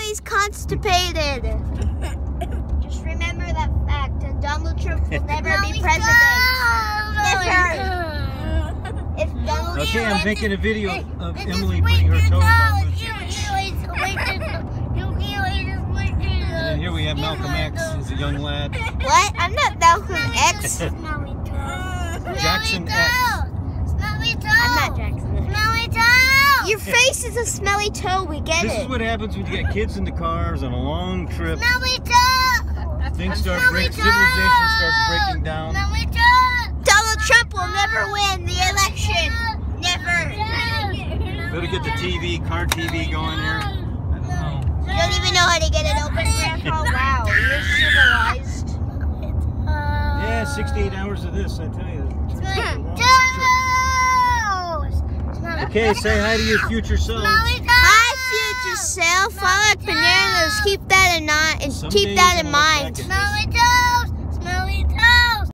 always constipated. Just remember that fact, and Donald Trump will never be president. Never. If Donald Okay, I'm making a video of Emily putting her toes on wood chips. And here we have Malcolm X as a young lad. What? I'm not Malcolm X. Jackson X. I'm not Jackson X. Your face is a smelly toe, we get it. This is what happens when you get kids in the cars on a long trip. Things start breaking, civilization starts breaking down. Donald Trump will never win the election. Never. Better get the TV, car TV going here. I don't know. You don't even know how to get it open, Grandpa. Wow, you're civilized. Yeah, 68 hours of this, I tell you. Okay, say hi to your future self. Hi, future self. I like bananas. Keep that in mind. Someday you're gonna look back at